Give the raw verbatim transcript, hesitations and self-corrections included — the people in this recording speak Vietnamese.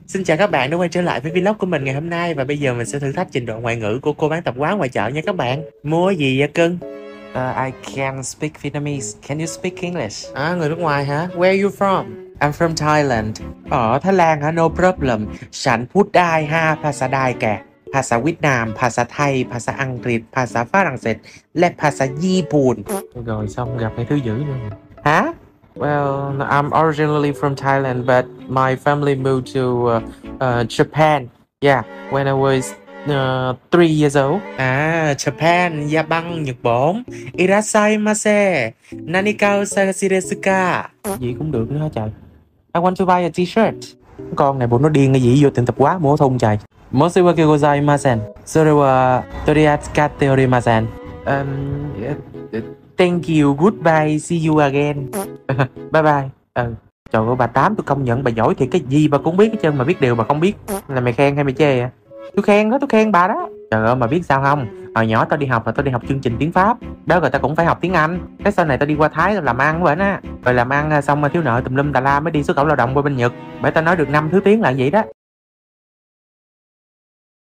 Xin chào các bạn đã quay trở lại với vlog của mình ngày hôm nay. Và bây giờ mình sẽ thử thách trình độ ngoại ngữ của cô bán tạp hóa ngoài chợ nha các bạn. Mua gì vậy cưng? Uh, I can speak Vietnamese. Can you speak English? À, người nước ngoài hả? Where are you from? I'm from Thailand. Ở Thái Lan hả? No problem. Sẵnพูดได้ห้าภาษาได้แก่ภาษาเวียดนามภาษาไทยภาษาอังกฤษภาษาฝรั่งเศสและภาษาญี่ปุ่น Rồi xong gặp mấy thứ dữ nữa. Hả? Well, I'm originally from Thailand, but my family moved to uh, uh, Japan. Yeah, when I was uh, three years old. À, Japan, Japan, Nhật Bản. Irashaimase. Nanika Sagashi desu ka? Gì cũng được nữa hả trời. I want to buy a t-shirt. Con này bộ nó điên cái gì vô tiệm tạp hóa mua thùng trời. Moshiwake gozaimasen. Sore wa toriatsukatte orimasen. Um, uh, thank you, goodbye, see you again. Bye bye. Ừ. Trời ơi bà Tám, tôi công nhận bà giỏi thì cái gì bà cũng biết hết trơn, mà biết điều bà không biết. Là mày khen hay mày chê à? Tôi khen đó, tôi khen bà đó. Trời ơi mà biết sao không? Hồi nhỏ tao đi học là tao đi học chương trình tiếng Pháp. Đó rồi tao cũng phải học tiếng Anh. Cái sau này tao đi qua Thái tao làm ăn với á. Rồi làm ăn xong mà thiếu nợ tùm lum tà la mới đi xuất khẩu lao động qua bên Nhật. Bởi tao nói được năm thứ tiếng là vậy đó.